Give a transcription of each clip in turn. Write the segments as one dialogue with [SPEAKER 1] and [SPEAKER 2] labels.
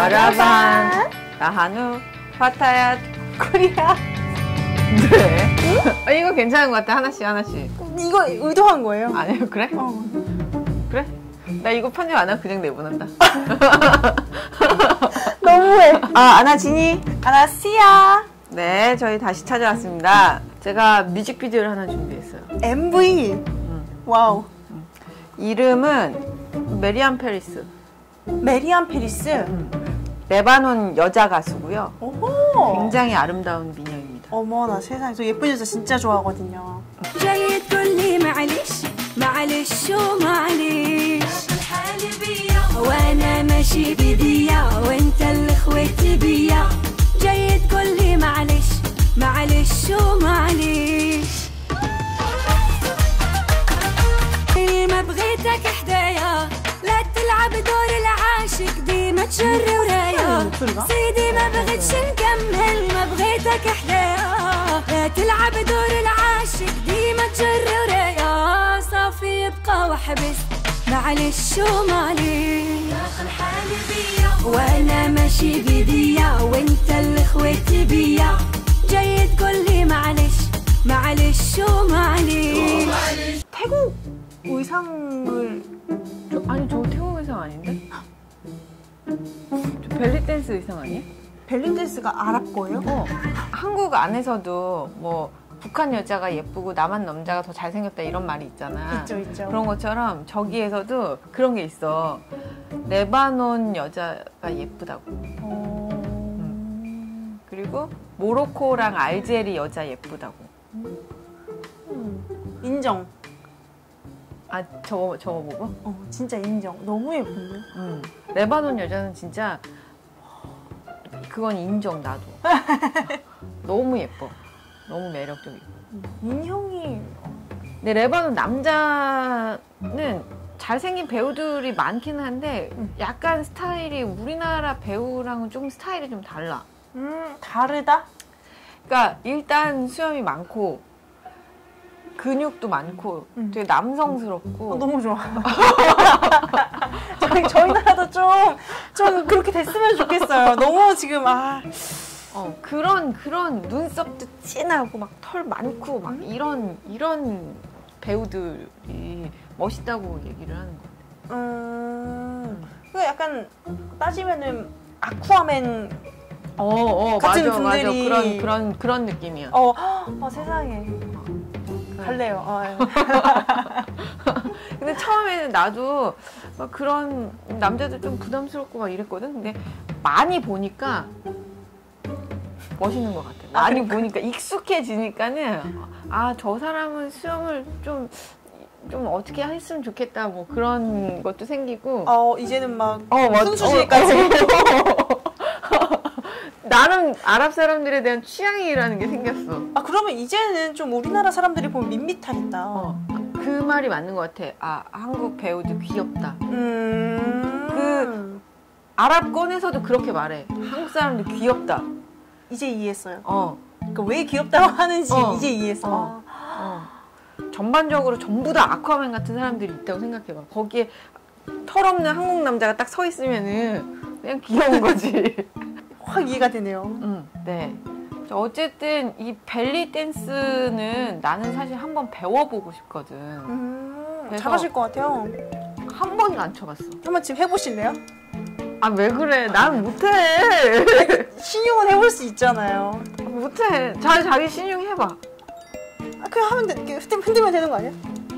[SPEAKER 1] 여러분, 나한우 파타야 코리아. 네. 이거 괜찮은 것 같아. 하나씩 하나씩.
[SPEAKER 2] 이거 의도한 거예요?
[SPEAKER 1] 아니요, 그래? 그래? 나 이거 편집 안 하고 그냥 내보낸다.
[SPEAKER 2] 너무해. 아나지니, 아나시아.
[SPEAKER 1] 네, 저희 다시 찾아왔습니다. 제가 뮤직비디오를 하나 준비했어요.
[SPEAKER 2] MV. 와우.
[SPEAKER 1] 이름은 메리안 페리스.
[SPEAKER 2] 메리안 페리스.
[SPEAKER 1] 레바논 여자 가수고요.
[SPEAKER 2] 오호.
[SPEAKER 1] 굉장히 아름다운 미녀입니다.
[SPEAKER 2] 어머나 세상에, 저 예쁜 여자 진짜 좋아하거든요.
[SPEAKER 3] جاي تقول لي معلش معلش ومعلش وانا ماشي بديا وانت اللي خويت بيا جاي تقول لي معلش معلش ومعلش ما بغيتك حدايا لا تلعب دور العاشق ديما تجري ورايا سيدي ما بغيتش نكمل ما بغيتك حدايا لا تلعب دور العاشق ديما تجري ورايا صافي يبقى واحبس معلش ومعلش داخل حالي بيا وانا ماشي بديا وانت اللي خويت بيا جاي تقول لي معلش معلش ومعلش
[SPEAKER 2] 태국 의상을
[SPEAKER 1] 아니, 저 태국 의상 아닌데? 저 벨리 댄스 의상 아니에요?
[SPEAKER 2] 벨리 댄스가 아랍 거예요?
[SPEAKER 1] 한국 안에서도 뭐 북한 여자가 예쁘고 남한 남자가 더 잘생겼다 이런 말이 있잖아.
[SPEAKER 2] 있죠.
[SPEAKER 1] 그런 것처럼 저기에서도 그런 게 있어. 레바논 여자가 예쁘다고. 그리고 모로코랑 알제리 여자 예쁘다고.
[SPEAKER 2] 인정.
[SPEAKER 1] 아, 저거 보고?
[SPEAKER 2] 진짜 인정. 너무 예쁜데?
[SPEAKER 1] 레바논 여자는 진짜 그건 인정. 나도 너무 예뻐. 너무 매력적이고.
[SPEAKER 2] 인형이.
[SPEAKER 1] 근데 레바논 남자는 잘생긴 배우들이 많기는 한데 약간 스타일이 우리나라 배우랑은 조금 스타일이 좀 달라.
[SPEAKER 2] 다르다?
[SPEAKER 1] 그러니까 일단 수염이 많고 근육도 많고 되게 남성스럽고.
[SPEAKER 2] 너무 좋아. 저희 나라도 좀 그렇게 됐으면 좋겠어요. 너무 지금
[SPEAKER 1] 그런 눈썹도 진하고 막 털 많고 막 이런 배우들이 멋있다고 얘기를 하는 것 같아요.
[SPEAKER 2] 그 약간 따지면은 아쿠아맨
[SPEAKER 1] 맞아,
[SPEAKER 2] 같은 분들이
[SPEAKER 1] 그런 느낌이야.
[SPEAKER 2] 세상에. 갈래요.
[SPEAKER 1] 근데 처음에는 나도 막 그런 남자들 좀 부담스럽고 막 이랬거든. 근데 많이 보니까 멋있는 것 같아. 많이 보니까 익숙해지니까는 저 사람은 수영을 좀 어떻게 했으면 좋겠다 뭐 그런 것도 생기고.
[SPEAKER 2] 이제는 막
[SPEAKER 1] 맞아.
[SPEAKER 2] 순수지까지.
[SPEAKER 1] 나름 아랍 사람들에 대한 취향이라는 게 생겼어.
[SPEAKER 2] 그러면 이제는 좀 우리나라 사람들이 보면 밋밋하겠다.
[SPEAKER 1] 그 말이 맞는 것 같아. 한국 배우들 귀엽다. 그 아랍권에서도 그렇게 말해. 한국 사람들 귀엽다.
[SPEAKER 2] 이제 이해했어요.
[SPEAKER 1] 그러니까
[SPEAKER 2] 왜 귀엽다고 하는지 이제 이해했어.
[SPEAKER 1] 전반적으로 전부 다 아쿠아맨 같은 사람들이 있다고 생각해봐. 거기에 털없는 한국 남자가 딱 서 있으면은 그냥 귀여운 거지.
[SPEAKER 2] 확 이해가 되네요.
[SPEAKER 1] 네. 어쨌든 이 벨리 댄스는 나는 사실 한번 배워보고 싶거든.
[SPEAKER 2] 잘하실 것 같아요.
[SPEAKER 1] 한 번도 안 쳐봤어.
[SPEAKER 2] 한번 지금 해보실래요?
[SPEAKER 1] 왜 그래? 난 못해.
[SPEAKER 2] 신용은 해볼 수 있잖아요.
[SPEAKER 1] 못해. 자기 신용 해봐.
[SPEAKER 2] 그냥 하면 흔들면 되는 거 아니야?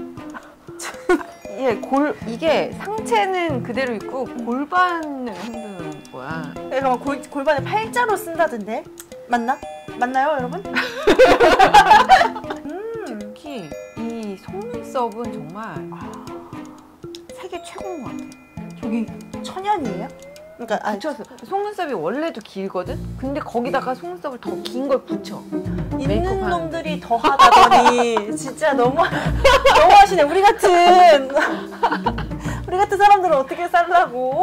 [SPEAKER 1] 이게 상체는 그대로 있고 골반을 흔드는 거야.
[SPEAKER 2] 내가 막 골반을 팔자로 쓴다던데? 맞나요, 여러분?
[SPEAKER 1] 특히 이 속눈썹은 정말 세계 최고인 것 같아.
[SPEAKER 2] 저기 천연이에요? 그러니까
[SPEAKER 1] 붙여서 속눈썹이 원래도 길거든? 근데 거기다가 속눈썹을 더 긴 걸 붙여.
[SPEAKER 2] 있는 놈들이 더 하다더니 진짜 너무 하시네. 우리 같은 사람들은 어떻게 살라고.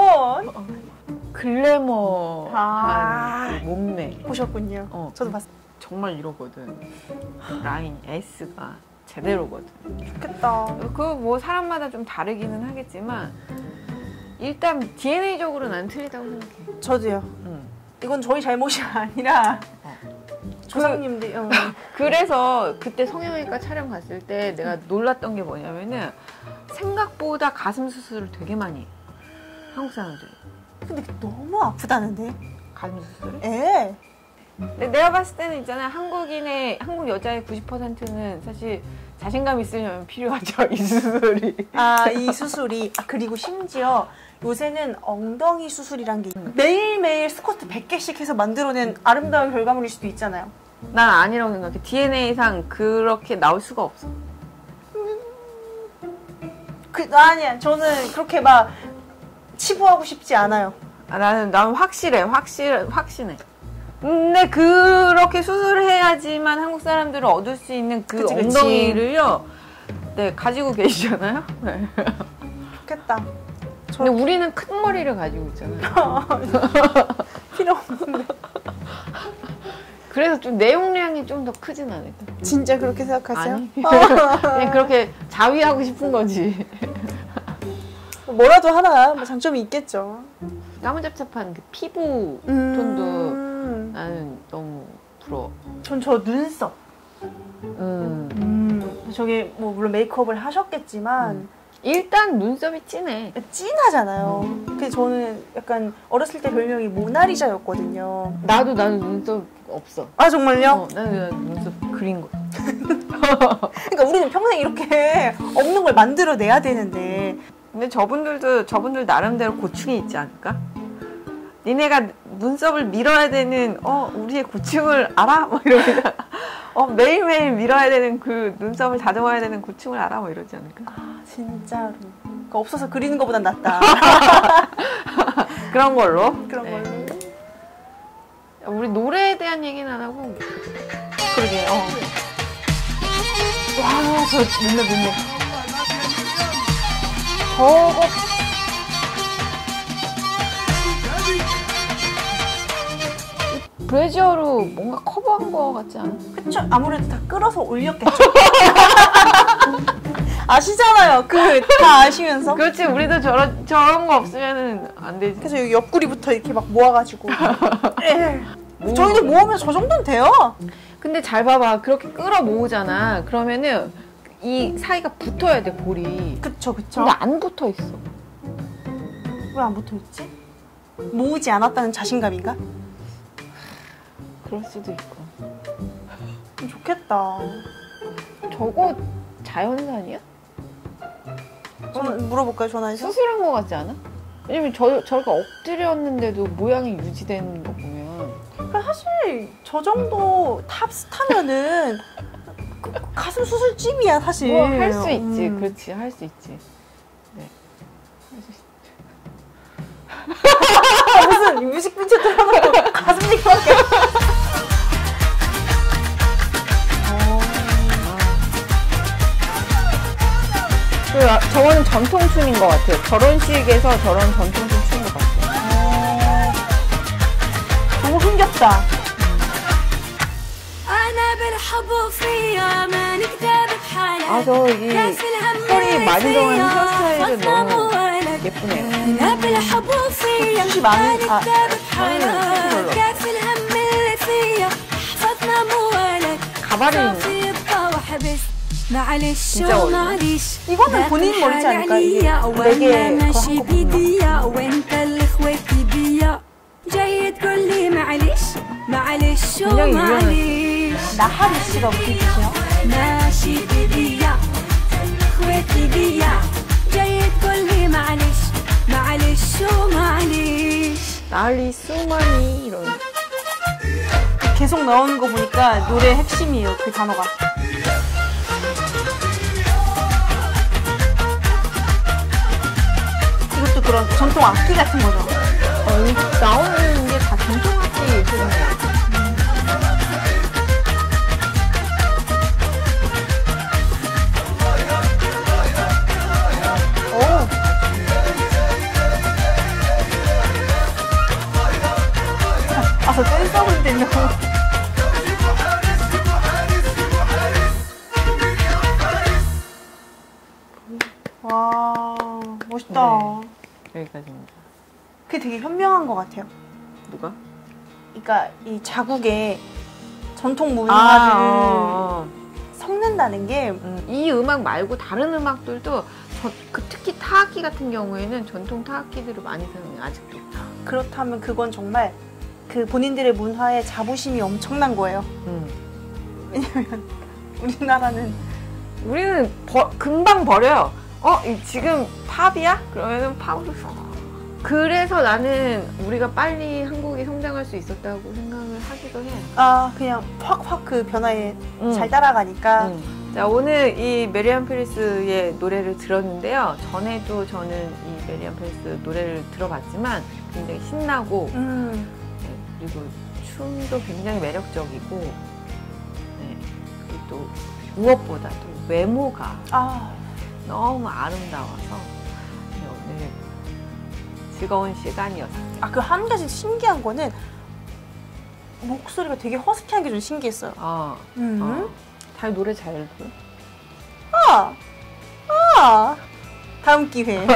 [SPEAKER 1] 글래머한 몸매.
[SPEAKER 2] 보셨군요. 저도 봤어요.
[SPEAKER 1] 정말 이러거든. 라인 S가 제대로거든.
[SPEAKER 2] 좋겠다.
[SPEAKER 1] 그 뭐 사람마다 좀 다르기는 하겠지만 일단 DNA적으로 난 틀리다고 생각해.
[SPEAKER 2] 저도요. 이건 저희 잘못이 아니라 조상님들.
[SPEAKER 1] 그래서 그때 성형외과 촬영 갔을 때 내가 놀랐던 게 뭐냐면은 생각보다 가슴 수술을 되게 많이 해. 한국 사람들이.
[SPEAKER 2] 근데 너무 아프다는데?
[SPEAKER 1] 가슴 수술을?
[SPEAKER 2] 예.
[SPEAKER 1] 근데 내가 봤을 때는 있잖아요. 한국 여자의 90%는 사실 자신감 있으려면 필요하죠. 이 수술이.
[SPEAKER 2] 이 수술이. 그리고 심지어 요새는 엉덩이 수술이란 게 매일매일 스쿼트 100개씩 해서 만들어낸 아름다운 결과물일 수도 있잖아요.
[SPEAKER 1] 난 아니라고 생각해. DNA상 그렇게 나올 수가 없어.
[SPEAKER 2] 아니야. 저는 그렇게 막 치부하고 싶지 않아요.
[SPEAKER 1] 나는 확신해. 근데 그렇게 수술을 해야지만 한국 사람들은 얻을 수 있는 그
[SPEAKER 2] 그치.
[SPEAKER 1] 엉덩이를요. 네, 가지고 계시잖아요. 네.
[SPEAKER 2] 좋겠다.
[SPEAKER 1] 근데 우리는 큰 머리를 가지고 있잖아요.
[SPEAKER 2] 필요 없는데.
[SPEAKER 1] 그래서 좀 내용량이 좀 더 크진 않을까?
[SPEAKER 2] 진짜 그렇게 생각하세요?
[SPEAKER 1] 아니. 그냥 그렇게 자위하고 싶은 거지.
[SPEAKER 2] 뭐라도 하나 뭐 장점이 있겠죠.
[SPEAKER 1] 까무잡잡한 그 피부 톤도 나는 너무 부러워.
[SPEAKER 2] 전 저 눈썹. 저게 뭐 물론 메이크업을 하셨겠지만
[SPEAKER 1] 일단 눈썹이 진해.
[SPEAKER 2] 진하잖아요. 그래서 저는 약간 어렸을 때 별명이 모나리자였거든요.
[SPEAKER 1] 나도 눈썹 없어.
[SPEAKER 2] 아 정말요?
[SPEAKER 1] 나는 눈썹 그린 거.
[SPEAKER 2] 그러니까 우리는 평생 이렇게 없는 걸 만들어내야 되는데.
[SPEAKER 1] 근데 저분들 나름대로 고충이 있지 않을까? 니네가 눈썹을 밀어야 되는 우리의 고충을 알아? 뭐 이러면서 매일매일 밀어야 되는 그 눈썹을 다듬어야 되는 고충을 알아? 뭐 이러지 않을까?
[SPEAKER 2] 진짜로. 그러니까 없어서 그리는 것보단 낫다.
[SPEAKER 1] 그런 걸로.
[SPEAKER 2] 네.
[SPEAKER 1] 우리 노래에 대한 얘기는 안 하고.
[SPEAKER 2] 그러게. 와, 저 눈매. 저거.
[SPEAKER 1] 브래지어로 뭔가 커버한 거 같지 않아?
[SPEAKER 2] 그쵸? 아무래도 다 끌어서 올렸겠죠. 아시잖아요. 다 아시면서.
[SPEAKER 1] 그렇지. 우리도 저런 거 없으면은 안 되지.
[SPEAKER 2] 그래서 여기 옆구리부터 이렇게 막 모아가지고. 저희도 모으면 저 정도는 돼요.
[SPEAKER 1] 근데 잘 봐봐. 그렇게 끌어 모으잖아. 그러면은 이 사이가 붙어야 돼, 볼이.
[SPEAKER 2] 그쵸.
[SPEAKER 1] 근데 안 붙어 있어.
[SPEAKER 2] 왜 안 붙어있지? 모으지 않았다는 자신감인가?
[SPEAKER 1] 그럴 수도 있고.
[SPEAKER 2] 좋겠다.
[SPEAKER 1] 저거 자연산이야?
[SPEAKER 2] 물어볼까요, 전화해서?
[SPEAKER 1] 수술한 거 같지 않아? 왜냐면 저렇게 엎드렸는데도 모양이 유지되는 거 보면.
[SPEAKER 2] 그러니까 사실 저 정도 탑스타면은 가슴 수술집이야, 사실.
[SPEAKER 1] 뭐 할 수 있지. 그렇지. 할 수 있지. 네. 할 수 있지.
[SPEAKER 2] 무슨 뮤직비디오 틀어놓고 가슴 얘기밖에.
[SPEAKER 1] 저거는 전통춤인 것 같아요. 결혼식에서 저런 전통춤 추는 것 같아요.
[SPEAKER 2] 너무 흥겹다.
[SPEAKER 1] 저 이 털이 많이 들어간 헤어스타일은 너무 예쁘네요.
[SPEAKER 2] 숱이 많은,
[SPEAKER 1] 가발이 진짜 어려워.
[SPEAKER 2] 이거는 본인 머리지 않을까? 이게 4개
[SPEAKER 1] 굉장히 유명한.
[SPEAKER 2] 나하리 씨가 웃기시죠?
[SPEAKER 1] 나리 수마니 이런.
[SPEAKER 2] 계속 나오는 거 보니까 노래 핵심이에요, 그 단어가. 이것도 그런 전통 악기 같은 거죠.
[SPEAKER 1] 나오는 게 다 전통 악기 그런 거.
[SPEAKER 2] 저 댄서분들요. 와, 멋있다.
[SPEAKER 1] 네. 여기까지입니다.
[SPEAKER 2] 그게 되게 현명한 것 같아요.
[SPEAKER 1] 누가?
[SPEAKER 2] 그러니까 이 자국의 전통 문화를 섞는다는 게
[SPEAKER 1] 이 음악 말고 다른 음악들도 특히 타악기 같은 경우에는 전통 타악기들을 많이 사용해요. 아직도.
[SPEAKER 2] 그렇다면 그건 정말 그 본인들의 문화에 자부심이 엄청난 거예요. 왜냐면 우리는
[SPEAKER 1] 금방 버려요. 지금 팝이야? 그러면은 팝으로. 그래서 나는 우리가 빨리 한국이 성장할 수 있었다고 생각을 하기도 해.
[SPEAKER 2] 그냥 확 그 변화에 잘 따라가니까.
[SPEAKER 1] 자, 오늘 이 메리안 페리스의 노래를 들었는데요. 전에도 저는 이 메리안 페리스 노래를 들어봤지만 굉장히 신나고 네, 그리고 춤도 굉장히 매력적이고 네, 그리고 또 무엇보다도 외모가 너무 아름다워서 오늘 즐거운 시간이었어요.
[SPEAKER 2] 그 한 가지 신기한 거는 목소리가 되게 허스키한 게 좀 신기했어요.
[SPEAKER 1] 잘 노래 잘 부르?
[SPEAKER 2] 다음 기회에.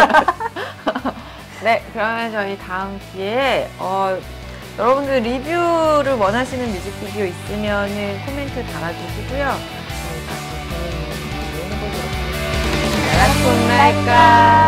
[SPEAKER 1] 네, 그러면 저희 다음 기회에 여러분들 리뷰를 원하시는 뮤직비디오 있으면은 코멘트 달아주시고요. 저희가 또 재밌는 리뷰 해보도록 하겠습니다. 연락 좀 날까?